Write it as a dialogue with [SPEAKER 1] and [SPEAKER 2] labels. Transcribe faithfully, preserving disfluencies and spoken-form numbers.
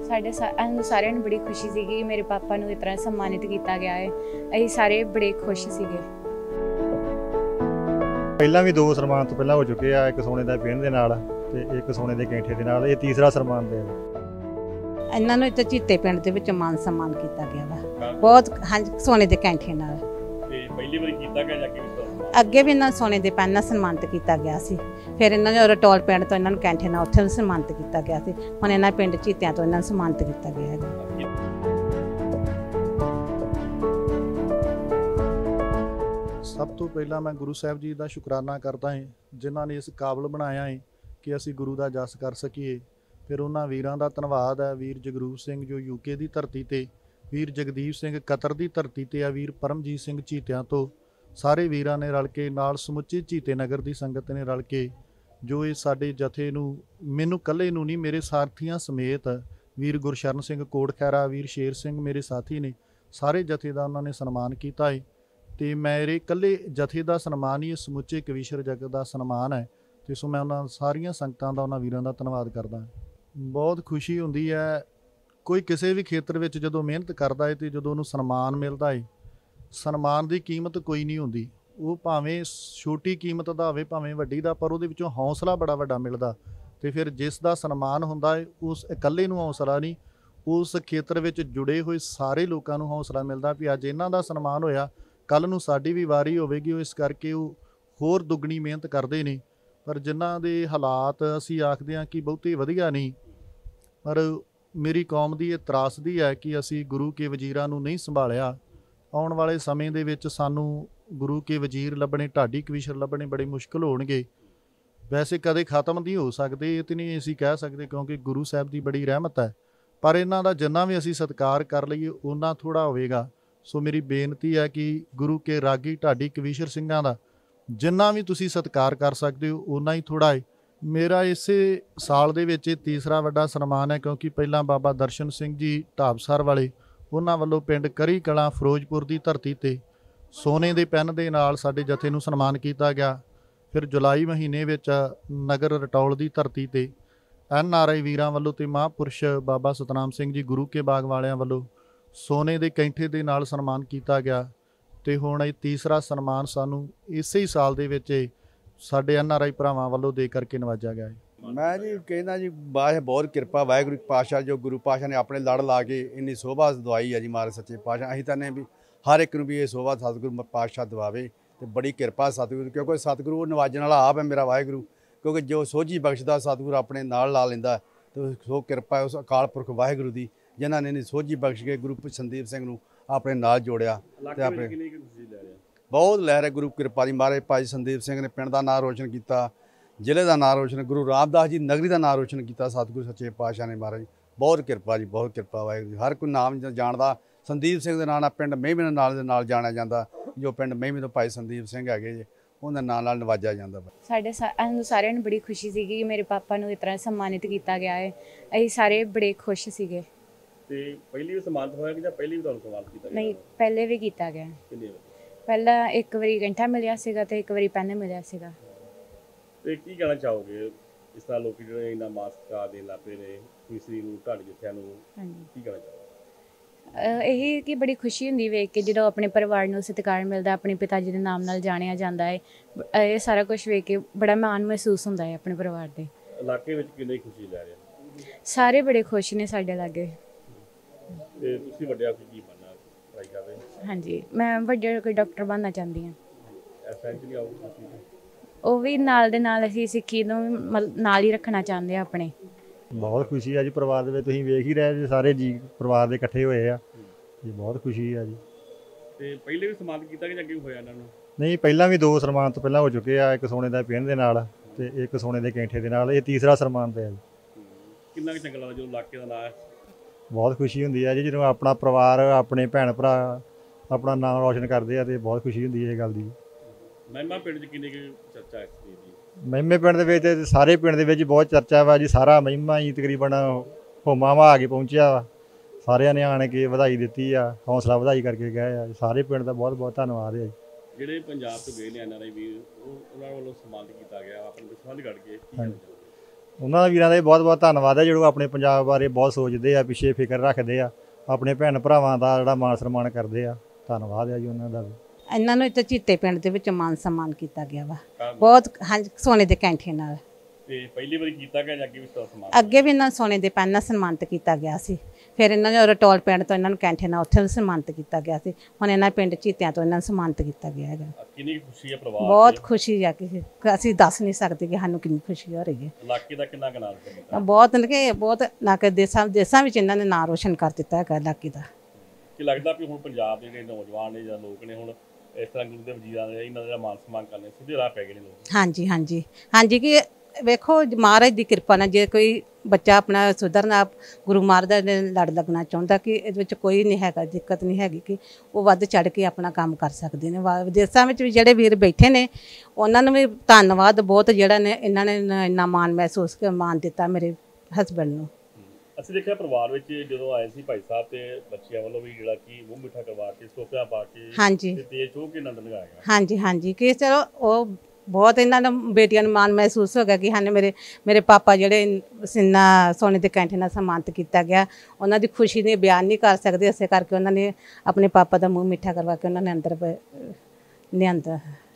[SPEAKER 1] ਸਾਡੇ ਸਾਨੂੰ ਸਾਰਿਆਂ ਨੂੰ ਬੜੀ ਖੁਸ਼ੀ ਸੀ ਕਿ ਮੇਰੇ ਪਾਪਾ ਨੂੰ ਇਸ ਤਰ੍ਹਾਂ ਸਨਮਾਨਿਤ ਕੀਤਾ ਗਿਆ ਹੈ। ਅਸੀਂ ਸਾਰੇ ਬੜੇ ਖੁਸ਼ ਸੀਗੇ।
[SPEAKER 2] ਪਹਿਲਾਂ ਵੀ ਦੋ ਸਨਮਾਨ ਤੋਂ ਪਹਿਲਾਂ ਹੋ ਚੁੱਕੇ ਆ, ਇੱਕ ਸੋਨੇ ਦਾ ਪਿੰਨ ਦੇ ਨਾਲ ਤੇ ਇੱਕ ਸੋਨੇ ਦੇ ਕੈਂਠੇ ਦੇ ਨਾਲ। ਇਹ ਤੀਸਰਾ ਸਨਮਾਨ ਦੇ
[SPEAKER 3] ਇਹਨਾਂ ਨੂੰ ਇੱਥੇ ਚੀਤੇ ਪਿੰਡ ਦੇ ਵਿੱਚ ਮਾਨ ਸਨਮਾਨ ਕੀਤਾ ਗਿਆ ਵਾ ਬਹੁਤ। ਹਾਂਜੀ, ਸੋਨੇ ਦੇ ਕੈਂਠੇ ਨਾਲ।
[SPEAKER 4] ਤੇ ਪਹਿਲੀ ਵਾਰੀ ਕੀਤਾ ਗਿਆ ਜਾਂ ਕਿ
[SPEAKER 3] ਅੱਗੇ ਵੀ ਇਹਨਾਂ ਸੋਨੇ ਦੇ ਪੈਨ ਨਾਲ ਸਨਮਾਨਿਤ ਕੀਤਾ ਗਿਆ ਸੀ। ਫਿਰ ਇਹਨਾਂ ਨੇ ਰਟੋਲ ਪਿੰਡ ਤੋਂ ਇਹਨਾਂ ਨੂੰ ਕੈਂਠੇ ਨਾਲ ਉੱਥੇ ਸਨਮਾਨਿਤ ਕੀਤਾ ਗਿਆ ਸੀ। ਹੁਣ ਇਹਨਾਂ ਪਿੰਡ ਚੀਤਿਆਂ ਤੋਂ ਇਹਨਾਂ ਨੂੰ ਸਨਮਾਨਿਤ ਕੀਤਾ ਗਿਆ ਹੈਗਾ।
[SPEAKER 5] ਸਭ ਤੋਂ ਪਹਿਲਾਂ ਮੈਂ ਗੁਰੂ ਸਾਹਿਬ ਜੀ ਦਾ ਸ਼ੁਕਰਾਨਾ ਕਰਦਾ ਹਾਂ ਜਿਨ੍ਹਾਂ ਨੇ ਇਸ ਕਾਬਲ ਬਣਾਇਆ ਹੈ ਕਿ ਅਸੀਂ ਗੁਰੂ ਦਾ ਜਸ ਕਰ ਸਕੀਏ। ਫਿਰ ਉਹਨਾਂ ਵੀਰਾਂ ਦਾ ਧੰਨਵਾਦ ਹੈ, ਵੀਰ ਜਗਰੂਪ ਸਿੰਘ ਜੋ ਯੂਕੇ ਦੀ ਧਰਤੀ ਤੇ, ਵੀਰ ਜਗਦੀਪ ਸਿੰਘ ਕਤਰ ਦੀ ਧਰਤੀ ਤੇ ਆ, ਵੀਰ ਪਰਮਜੀਤ ਸਿੰਘ ਚੀਤਿਆਂ ਤੋਂ। ਸਾਰੇ ਵੀਰਾਂ ਨੇ ਰਲ ਕੇ ਨਾਲ ਸਮੁੱਚੇ ਚੀਤੇ ਨਗਰ ਦੀ ਸੰਗਤ ਨੇ ਰਲ ਕੇ ਜੋ ਇਹ ਸਾਡੇ ਜਥੇ ਨੂੰ, ਮੈਨੂੰ ਇਕੱਲੇ ਨੂੰ ਨਹੀਂ, ਮੇਰੇ ਸਾਥੀਆਂ ਸਮੇਤ ਵੀਰ ਗੁਰਸ਼ਰਨ ਸਿੰਘ ਕੋਟ ਖੈਰਾ, ਵੀਰ ਸ਼ੇਰ ਸਿੰਘ ਮੇਰੇ ਸਾਥੀ ਨੇ, ਸਾਰੇ ਜਥੇ ਦਾ ਉਹਨਾਂ ਨੇ ਸਨਮਾਨ ਕੀਤਾ ਹੈ। ਤੇ ਮੇਰੇ ਇਕੱਲੇ ਜਥੇ ਦਾ ਸਨਮਾਨ ਹੀ ਸਮੁੱਚੇ ਕਵੀਸ਼ਰ ਜਗਤ ਦਾ ਸਨਮਾਨ ਹੈ। ਤੇ ਸੋ ਮੈਂ ਉਹਨਾਂ ਸਾਰੀਆਂ ਸੰਗਤਾਂ ਦਾ, ਉਹਨਾਂ ਵੀਰਾਂ ਦਾ ਧੰਨਵਾਦ ਕਰਦਾ। ਬਹੁਤ ਖੁਸ਼ੀ ਹੁੰਦੀ ਹੈ ਕੋਈ ਕਿਸੇ ਵੀ ਖੇਤਰ ਵਿੱਚ ਜਦੋਂ ਮਿਹਨਤ ਕਰਦਾ ਹੈ ਤੇ ਜਦੋਂ ਉਹਨੂੰ ਸਨਮਾਨ ਮਿਲਦਾ ਹੈ। ਸਨਮਾਨ ਦੀ ਕੀਮਤ ਕੋਈ ਨਹੀਂ ਹੁੰਦੀ, ਉਹ ਭਾਵੇਂ ਛੋਟੀ ਕੀਮਤ ਦਾ ਹੋਵੇ ਭਾਵੇਂ ਵੱਡੀ ਦਾ, ਪਰ ਉਹਦੇ ਵਿੱਚੋਂ ਹੌਸਲਾ ਬੜਾ ਵੱਡਾ ਮਿਲਦਾ। ਤੇ ਫਿਰ ਜਿਸ ਦਾ ਸਨਮਾਨ ਹੁੰਦਾ ਹੈ ਉਸ ਇਕੱਲੇ ਨੂੰ ਹੌਸਲਾ ਨਹੀਂ, ਉਸ ਖੇਤਰ ਵਿੱਚ ਜੁੜੇ ਹੋਏ ਸਾਰੇ ਲੋਕਾਂ ਨੂੰ ਹੌਸਲਾ ਮਿਲਦਾ ਵੀ ਅੱਜ ਇਹਨਾਂ ਦਾ ਸਨਮਾਨ ਹੋਇਆ, ਕੱਲ੍ਹ ਨੂੰ ਸਾਡੀ ਵੀ ਵਾਰੀ ਹੋਵੇਗੀ। ਉਹ ਇਸ ਕਰਕੇ ਉਹ ਹੋਰ ਦੁੱਗਣੀ ਮਿਹਨਤ ਕਰਦੇ ਨੇ। ਪਰ ਜਿਨ੍ਹਾਂ ਦੇ ਹਾਲਾਤ ਅਸੀਂ ਆਖਦੇ ਹਾਂ ਕਿ ਬਹੁਤੇ ਵਧੀਆ ਨਹੀਂ, ਪਰ ਮੇਰੀ ਕੌਮ ਦੀ ਇਹ ਤਰਾਸਦੀ ਹੈ ਕਿ ਅਸੀਂ ਗੁਰੂ ਕੇ ਵਜ਼ੀਰਾਂ ਨੂੰ ਨਹੀਂ ਸੰਭਾਲਿਆ। ਆਉਣ ਵਾਲੇ ਸਮੇਂ ਦੇ ਵਿੱਚ ਸਾਨੂੰ ਗੁਰੂ ਕੇ ਵਜ਼ੀਰ ਲੱਭਣੇ, ਢਾਡੀ ਕਵੀਸ਼ਰ ਲੱਭਣੇ ਬੜੇ ਮੁਸ਼ਕਿਲ ਹੋਣਗੇ। ਵੈਸੇ ਕਦੇ ਖਤਮ ਨਹੀਂ ਹੋ ਸਕਦੇ, ਇਹ ਤਾਂ ਨਹੀਂ ਅਸੀਂ ਕਹਿ ਸਕਦੇ ਕਿਉਂਕਿ ਗੁਰੂ ਸਾਹਿਬ ਦੀ ਬੜੀ ਰਹਿਮਤ ਹੈ, ਪਰ ਇਹਨਾਂ ਦਾ ਜਿੰਨਾ ਵੀ ਅਸੀਂ ਸਤਿਕਾਰ ਕਰ ਲਈਏ ਓਨਾ ਥੋੜ੍ਹਾ ਹੋਵੇਗਾ। ਸੋ ਮੇਰੀ ਬੇਨਤੀ ਹੈ ਕਿ ਗੁਰੂ ਕੇ ਰਾਗੀ ਢਾਡੀ ਕਵੀਸ਼ਰ ਸਿੰਘਾਂ ਦਾ ਜਿੰਨਾ ਵੀ ਤੁਸੀਂ ਸਤਿਕਾਰ ਕਰ ਸਕਦੇ ਹੋ ਓਨਾ ਹੀ ਥੋੜ੍ਹਾ ਹੈ। ਮੇਰਾ ਇਸੇ ਸਾਲ ਦੇ ਵਿੱਚ ਇਹ ਤੀਸਰਾ ਵੱਡਾ ਸਨਮਾਨ ਹੈ ਕਿਉਂਕਿ ਪਹਿਲਾਂ ਬਾਬਾ ਦਰਸ਼ਨ ਸਿੰਘ ਜੀ ਢਾਬਸਰ ਵਾਲੇ, ਉਹਨਾਂ ਵੱਲੋਂ ਪਿੰਡ ਕਰੀ ਕਲਾਂ ਫਿਰੋਜ਼ਪੁਰ ਦੀ ਧਰਤੀ ਤੇ ਸੋਨੇ ਦੇ ਪੈਨ ਦੇ ਨਾਲ ਸਾਡੇ ਜਥੇ ਨੂੰ ਸਨਮਾਨ ਕੀਤਾ ਗਿਆ। ਫਿਰ ਜੁਲਾਈ ਮਹੀਨੇ ਵਿੱਚ ਨਗਰ ਰਟੌਲ ਦੀ ਧਰਤੀ ਤੇ ਐਨ ਆਰ ਆਈ ਵੀਰਾਂ ਵੱਲੋਂ ਤੇ ਮਹਾਂਪੁਰਸ਼ ਬਾਬਾ ਸਤਨਾਮ ਸਿੰਘ ਜੀ ਗੁਰੂ ਕੇ ਬਾਗ ਵਾਲਿਆਂ ਵੱਲੋਂ ਸੋਨੇ ਦੇ ਕੈਂਠੇ ਦੇ ਨਾਲ ਸਨਮਾਨ ਕੀਤਾ ਗਿਆ। ਤੇ ਹੁਣ ਇਹ ਤੀਸਰਾ ਸਨਮਾਨ ਸਾਨੂੰ ਇਸੇ ਹੀ ਸਾਲ ਦੇ ਵਿੱਚ ਸਾਡੇ ਐਨ ਆਰ ਆਈ ਭਰਾਵਾਂ ਵੱਲੋਂ ਦੇ ਕਰਕੇ ਨਵਾਜਿਆ ਗਿਆ ਹੈ।
[SPEAKER 6] ਮੈਂ ਜੀ ਕਹਿੰਦਾ ਜੀ ਬਾਹ ਬਹੁਤ ਕਿਰਪਾ ਵਾਹਿਗੁਰੂ ਪਾਤਸ਼ਾਹ, ਜੋ ਗੁਰੂ ਪਾਤਸ਼ਾਹ ਨੇ ਆਪਣੇ ਲੜ ਲਾ ਕੇ ਇੰਨੀ ਸੋਭਾ ਦਵਾਈ ਹੈ ਜੀ ਮਹਾਰਾਜ ਸੱਚੇ ਪਾਤਸ਼ਾਹ। ਅਸੀਂ ਤਾਂ ਨੇ ਵੀ ਹਰ ਇੱਕ ਨੂੰ ਵੀ ਇਹ ਸੋਭਾ ਸਤਿਗੁਰੂ ਪਾਤਸ਼ਾਹ ਦਵਾਵੇ ਤੇ ਬੜੀ ਕਿਰਪਾ ਸਤਿਗੁਰੂ, ਕਿਉਂਕਿ ਸਤਿਗੁਰੂ ਨਵਾਜਣ ਵਾਲਾ ਆਪ ਹੈ ਮੇਰਾ ਵਾਹਿਗੁਰੂ। ਕਿਉਂਕਿ ਜੋ ਸੋਝੀ ਬਖਸ਼ਦਾ ਸਤਿਗੁਰੂ ਆਪਣੇ ਨਾਲ ਲਾ ਲੈਂਦਾ ਤੇ ਸੋ ਕਿਰਪਾ ਉਸ ਅਕਾਲ ਪੁਰਖ ਵਾਹਿਗੁਰੂ ਦੀ ਜਿਨ੍ਹਾਂ ਨੇ ਇੰਨੀ ਸੋਝੀ ਬਖਸ਼ ਕੇ ਗੁਰੂ ਸੰਦੀਪ ਸਿੰਘ ਨੂੰ ਆਪਣੇ ਨਾਲ ਜੋੜਿਆ ਤੇ ਆਪਣੇ ਬਹੁਤ ਲਹਿਰ ਹੈ ਗੁਰੂ ਕਿਰਪਾ ਦੀ। ਮਹਾਰਾਜ ਭਾਈ ਸੰਦੀਪ ਸਿੰਘ ਨੇ ਪਿੰਡ ਦਾ ਨਾਂ ਰੋਸ਼ਨ ਕੀਤਾ, ਜ਼ਿਲ੍ਹੇ ਦਾ ਨਾਂ ਰੋਸ਼ਨ, ਗੁਰੂ ਰਾਮਦਾਸ ਜੀ ਨਗਰੀ ਦਾ ਨਾਂ ਰੋਸ਼ਨ ਕੀਤਾ ਸਤਿਗੁਰੂ ਸੱਚੇ ਪਾਤਸ਼ਾਹ ਨੇ। ਮਹਾਰਾਜ ਬਹੁਤ ਕਿਰਪਾ ਜੀ, ਬਹੁਤ ਕਿਰਪਾ ਵਾਹਿਗੁਰੂ। ਹਰ ਕੋਈ ਨਾਮ ਜਾਣਦਾ ਸੰਦੀਪ ਸਿੰਘ ਦੇ ਨਾਂ ਨਾਲ ਪਿੰਡ ਮਹਿਮੇ ਦੇ ਨਾਲ ਦੇ ਨਾਲ ਜਾਣਿਆ ਜਾਂਦਾ, ਜੋ ਪਿੰਡ ਮਹਿਮੇ ਤੋਂ ਭਾਈ ਸੰਦੀਪ ਸਿੰਘ ਹੈਗੇ ਜੇ ਉਹਨਾਂ ਨਾਂ ਨਾਲ ਨਵਾਜਿਆ ਜਾਂਦਾ।
[SPEAKER 1] ਸਾਡੇ ਸਾਨੂੰ ਸਾਰਿਆਂ ਨੂੰ ਬੜੀ ਖੁਸ਼ੀ ਸੀਗੀ ਕਿ ਮੇਰੇ ਪਾਪਾ ਨੂੰ ਇਸ ਤਰ੍ਹਾਂ ਸਨਮਾਨਿਤ ਕੀਤਾ ਗਿਆ ਹੈ। ਅਸੀਂ ਸਾਰੇ ਬੜੇ ਖੁਸ਼ ਸੀਗੇ।
[SPEAKER 4] ਤੇ ਪਹਿਲੀ ਵੀ ਸਨਮਾਨਿਤ ਹੋਇਆ ਕਿ ਜਾਂ ਪਹਿਲੀ ਵੀ ਤੁਹਾਨੂੰ ਸਨਮਾਨਿਤ ਕੀਤਾ ਗਿਆ?
[SPEAKER 1] ਨਹੀਂ, ਪਹਿਲੇ ਵੀ ਕੀਤਾ ਗਿਆ।
[SPEAKER 4] ਕਿੰਨੇ ਵਾਰ?
[SPEAKER 1] ਪਹਿਲਾਂ ਇੱਕ ਵਾਰੀ ਕੈਂਠਾ ਮਿਲਿਆ ਸੀਗਾ ਤੇ ਇੱਕ ਵਾਰੀ ਪੈਨ ਮਿਲਿਆ ਸੀਗਾ। ਤੇ
[SPEAKER 4] ਕੀ ਕਹਿਣਾ ਚਾਹੋਗੇ ਇਸ ਤਰ੍ਹਾਂ ਲੋਕ ਜਿਹੜੇ ਇਹਨਾਂ ਮਾਸਕਾ ਦੇਣ ਲੱਗ ਪਏ ਨੇ ਤੀਸਰੀ ਨੂੰ ਢਾਡੀ ਜਥਿਆਂ ਨੂੰ, ਕੀ ਕਹਿਣਾ ਚਾਹੋਗੇ?
[SPEAKER 1] ਇਹੀ ਕਿ ਬੜੀ ਖੁਸ਼ੀ ਹੁੰਦੀ ਵੇਖ ਕੇ ਜਦੋਂ ਆਪਣੇ ਪਰਿਵਾਰ ਨੂੰ ਸਤਿਕਾਰ ਮਿਲਦਾ, ਆਪਣੇ ਪਿਤਾ ਜੀ ਦੇ ਨਾਮ ਨਾਲ ਜਾਣਿਆ ਜਾਂਦਾ ਹੈ। ਇਹ ਸਾਰਾ ਕੁਝ ਵੇਖ ਕੇ ਬੜਾ ਮਾਣ ਮਹਿਸੂਸ ਹੁੰਦਾ ਹੈ ਆਪਣੇ ਪਰਿਵਾਰ ਦੇ।
[SPEAKER 4] ਇਲਾਕੇ ਵਿੱਚ ਕਿੰਨੀ ਖੁਸ਼ੀ ਲੈ ਰਹੇ?
[SPEAKER 1] ਸਾਰੇ ਬੜੇ ਖੁਸ਼ ਨੇ ਸਾਡੇ ਲਾਗੇ।
[SPEAKER 4] ਤੇ ਤੁਸੀਂ ਵੱਡਿਆ ਕੀ ਬਣਨਾ ਟਰਾਈ ਕਰ ਰਹੇ?
[SPEAKER 1] ਹਾਂਜੀ, ਮੈਂ ਵੱਡੇ ਕੋਈ ਡਾਕਟਰ ਬਣਨਾ ਚਾਹੁੰਦੀ ਹਾਂ।
[SPEAKER 4] ਐਸੈਂਸ਼ਲੀ ਆਉ
[SPEAKER 1] ਉਹ ਵੀ ਨਾਲ ਦੇ ਨਾਲ ਅਸੀਂ ਸਿੱਖੀ ਨੂੰ ਨਾਲ ਹੀ ਰੱਖਣਾ ਚਾਹੁੰਦੇ ਆ ਆਪਣੇ।
[SPEAKER 2] ਬਹੁਤ ਖੁਸ਼ੀ ਆ ਜੀ ਪਰਿਵਾਰ ਦੇ ਵਿੱਚ, ਤੁਸੀਂ ਵੇਖ ਹੀ ਰਹੇ ਜੀ ਸਾਰੇ ਜੀ ਪਰਿਵਾਰ ਦੇ ਇਕੱਠੇ ਹੋਏ ਆ ਜੀ, ਬਹੁਤ ਖੁਸ਼ੀ ਆ ਜੀ।
[SPEAKER 4] ਤੇ ਪਹਿਲੇ ਵੀ ਸਨਮਾਨ ਕੀਤਾ ਕਿ ਅੱਗੇ ਹੋਇਆ ਇਹਨਾਂ ਨੂੰ?
[SPEAKER 2] ਨਹੀਂ, ਪਹਿਲਾਂ ਵੀ ਦੋ ਸਨਮਾਨ ਤੋਂ ਪਹਿਲਾਂ ਹੋ ਚੁੱਕੇ ਆ, ਇੱਕ ਸੋਨੇ ਦਾ ਪਿੰਨ ਦੇ ਨਾਲ ਤੇ ਇੱਕ ਸੋਨੇ ਦੇ ਕੈਂਠੇ ਦੇ ਨਾਲ। ਇਹ ਤੀਸਰਾ ਸਨਮਾਨ ਤੇ ਆ ਜੀ।
[SPEAKER 4] ਕਿੰਨਾ ਕੁ ਚੰਗਾ ਲੱਗਦਾ ਜਦੋਂ ਇਲਾਕੇ ਦਾ ਨਾਂ? ਬਹੁਤ
[SPEAKER 2] ਖੁਸ਼ੀ ਹੁੰਦੀ ਆ ਜੀ ਜਦੋਂ ਆਪਣਾ ਪਰਿਵਾਰ, ਆਪਣੇ ਭੈਣ ਭਰਾ ਆਪਣਾ ਨਾਮ ਰੋਸ਼ਨ ਕਰਦੇ ਆ ਤੇ ਬਹੁਤ ਖੁਸ਼ੀ ਹੁੰਦੀ ਹੈ ਇਹ ਗੱਲ ਦੀ।
[SPEAKER 4] ਮਹਿਮਾ ਪਿੰਡ 'ਚ ਕਿੰਨੀ ਕੁ ਚਰਚਾ ਹੈ ਇਸ ਚੀਜ਼ ਦੀ?
[SPEAKER 2] ਮਹਿਮੇ ਪਿੰਡ ਦੇ ਵਿੱਚ ਸਾਰੇ ਪਿੰਡ ਦੇ ਵਿੱਚ ਬਹੁਤ ਚਰਚਾ ਵਾ ਜੀ। ਸਾਰਾ ਮਹਿਮਾ ਹੀ ਤਕਰੀਬਨ ਹੋਮਾ ਵਾ ਆ ਕੇ ਪਹੁੰਚਿਆ ਵਾ, ਸਾਰਿਆਂ ਨੇ ਆਣ ਕੇ ਵਧਾਈ ਦਿੱਤੀ ਆ, ਹੌਸਲਾ ਵਧਾਈ ਕਰਕੇ ਗਏ ਆ। ਸਾਰੇ ਪਿੰਡ ਦਾ ਬਹੁਤ ਬਹੁਤ ਧੰਨਵਾਦ ਹੈ ਜੀ।
[SPEAKER 4] ਜਿਹੜੇ ਪੰਜਾਬ ਤੋਂ ਗਏ ਨੇ ਐਨ ਆਰ ਆਈ ਵੀਰ, ਉਹ ਉਹਨਾਂ ਵੱਲੋਂ ਸਨਮਾਨਿਤ ਕੀਤਾ ਗਿਆ ਆਪਣੇ ਵਿਸ਼ਵਾਸ ਕੱਢ ਕੇ,
[SPEAKER 2] ਉਹਨਾਂ ਦਾ ਵੀਰਾਂ ਦਾ ਵੀ ਬਹੁਤ ਬਹੁਤ ਧੰਨਵਾਦ ਹੈ ਜਿਹੜੇ ਆਪਣੇ ਪੰਜਾਬ ਬਾਰੇ ਬਹੁਤ ਸੋਚਦੇ ਆ, ਪਿੱਛੇ ਫਿਕਰ ਰੱਖਦੇ ਆ, ਆਪਣੇ ਭੈਣ ਭਰਾਵਾਂ ਦਾ ਜਿਹੜਾ ਮਾਣ ਸਨਮਾਨ ਕਰਦੇ ਆ। ਧੰਨਵਾਦ ਹੈ ਜੀ ਉਹਨਾਂ ਦਾ ਵੀ।
[SPEAKER 3] ਇਹਨਾਂ ਨੂੰ ਇੱਥੇ ਚੀਤੇ ਪਿੰਡ ਦੇ ਵਿੱਚ ਮਾਨ ਸਨਮਾਨ ਕੀਤਾ ਗਿਆ ਵਾ ਬਹੁਤ, ਹਾਂਜੀ, ਸੋਨੇ ਦੇ ਕੈਂਠੇ ਨਾਲ।
[SPEAKER 4] ਤੇ ਪਹਿਲੀ ਵਾਰੀ ਕੀਤਾ ਗਿਆ ਜਾਂ ਅੱਗੇ ਵੀ ਸਨਮਾਨ?
[SPEAKER 3] ਅੱਗੇ ਵੀ ਇਹਨਾਂ ਨੂੰ ਸੋਨੇ ਦੇ ਪੈਨ ਨਾਲ ਸਨਮਾਨਿਤ ਕੀਤਾ ਗਿਆ ਸੀ। ਫਿਰ ਇਹਨਾਂ ਨੂੰ ਰਟੋਲ ਪਿੰਡ ਤੋਂ ਇਹਨਾਂ ਨੂੰ ਕੈਂਠੇ ਨਾਲ ਉੱਥੇ ਸਨਮਾਨਿਤ ਕੀਤਾ ਗਿਆ ਸੀ। ਹੁਣ ਇਹਨਾਂ ਪਿੰਡ ਚੀਤਿਆਂ ਤੋਂ ਇਹਨਾਂ ਨੂੰ ਸਨਮਾਨਿਤ ਕੀਤਾ ਗਿਆ ਹੈਗਾ।
[SPEAKER 4] ਕਿੰਨੀ ਖੁਸ਼ੀ ਹੈ ਪਰਿਵਾਰ?
[SPEAKER 3] ਬਹੁਤ ਖੁਸ਼ੀ ਆ ਕਿ ਅਸੀਂ ਦੱਸ ਨਹੀਂ ਸਕਦੇ ਕਿ ਸਾਨੂੰ ਕਿੰਨੀ ਖੁਸ਼ੀ ਹੋ ਰਹੀ ਹੈ।
[SPEAKER 4] ਇਲਾਕੇ ਦਾ ਕਿੰਨਾ ਕੁ ਨਾਮ ਹੈ?
[SPEAKER 3] ਬਹੁਤ ਕਿ ਬਹੁਤ ਨਾ ਕਿ ਦੇਸਾਂ ਦੇਸਾਂ ਵਿੱਚ ਇਹਨਾਂ ਨੇ ਨਾਂ ਰੋਸ਼ਨ ਕਰ ਦਿੱਤਾ ਹੈਗਾ ਇਲਾਕੇ ਦਾ।
[SPEAKER 4] ਕੀ ਲੱਗਦਾ ਵੀ ਹੁਣ ਪੰਜਾਬ ਦੇ ਜਿਹੜੇ ਨੌਜਵਾਨ ਨੇ ਜਾਂ ਲੋਕ ਨੇ ਹੁਣ ਇਸ ਤਰ੍ਹਾਂ ਗੁਰੂ ਦੇ ਵਜੀਰਾਂ ਦੇ ਇਹਨਾਂ ਦਾ ਮਾਨ ਸਨਮਾਨ ਕਰਨੇ ਸਿੱਧੇ ਰਾਹ ਪੈ ਗਏ ਨੇ ਲੋਕ?
[SPEAKER 3] ਹਾਂਜੀ ਹਾਂਜੀ ਹਾਂਜੀ ਕਿ ਵੇਖੋ ਮਹਾਰਾਜ ਦੀ ਕਿਰਪਾ ਨਾਲ ਜੇ ਕੋਈ ਬੱਚਾ ਆਪਣਾ ਸੁਧਰਨਾ, ਗੁਰੂ ਮਹਾਰਾਜ ਦੇ ਲੜ ਲੱਗਣਾ ਚਾਹੁੰਦਾ ਕਿ ਇਹਦੇ ਵਿੱਚ ਕੋਈ ਨਹੀਂ ਹੈਗਾ, ਦਿੱਕਤ ਨਹੀਂ ਹੈਗੀ ਕਿ ਉਹ ਵੱਧ ਚੜ ਕੇ ਆਪਣਾ ਕੰਮ ਕਰ ਸਕਦੇ ਨੇ। ਵਿਦੇਸ਼ਾਂ ਵਿੱਚ ਵੀ ਜਿਹੜੇ ਵੀਰ ਬੈਠੇ ਨੇ ਉਹਨਾਂ ਨੂੰ ਵੀ ਧੰਨਵਾਦ ਬਹੁਤ, ਜਿਹੜਾ ਨੇ ਇਹਨਾਂ ਨੇ ਇੰਨਾ ਮਾਣ ਮਹਿਸੂਸ ਕੇ ਮਾਣ ਦਿੱਤਾ ਮੇਰੇ ਹਸਬੈਂਡ ਨੂੰ।
[SPEAKER 4] ਅਸੀਂ ਦੇਖਿਆ ਪਰਿਵਾਰ ਵਿੱਚ ਜਦੋਂ ਆਏ ਸੀ ਭਾਈ ਸਾਹਿਬ ਤੇ ਬੱਚਿਆਂ ਵੱਲੋਂ ਵੀ ਜਿਹੜਾ ਕਿ ਮੂੰਹ ਮਿੱਠਾ ਕਰਵਾ ਕੇ ਸੋਫਿਆਂ ਪਾ ਕੇ
[SPEAKER 3] ਹਾਂਜੀ
[SPEAKER 4] ਤੇਜ਼ ਹੋ ਕੇ ਆਨੰਦ ਲਗਾਇਆ ਗਿਆ।
[SPEAKER 3] ਹਾਂਜੀ ਹਾਂਜੀ ਕਿ ਚਲੋ ਉਹ ਬਹੁਤ ਇਹਨਾਂ ਨੂੰ ਬੇਟੀਆਂ ਨੂੰ ਮਾਣ ਮਹਿਸੂਸ ਹੋ ਗਿਆ ਕਿ ਹਾਂ ਮੇਰੇ ਮੇਰੇ ਪਾਪਾ ਜਿਹੜੇ ਸਿੰਨਾ ਸੋਨੇ ਦੇ ਕੈਂਠੇ ਨਾਲ ਸਨਮਾਨਿਤ ਕੀਤਾ ਗਿਆ, ਉਹਨਾਂ ਦੀ ਖੁਸ਼ੀ ਨੇ ਬਿਆਨ ਨਹੀਂ ਕਰ ਸਕਦੇ। ਇਸੇ ਕਰਕੇ ਉਹਨਾਂ ਨੇ ਆਪਣੇ ਪਾਪਾ ਦਾ ਮੂੰਹ ਮਿੱਠਾ ਕਰਵਾ ਕੇ ਉਹਨਾਂ ਨੇ ਅੰਦਰ ਲਿਆਂਦਾ।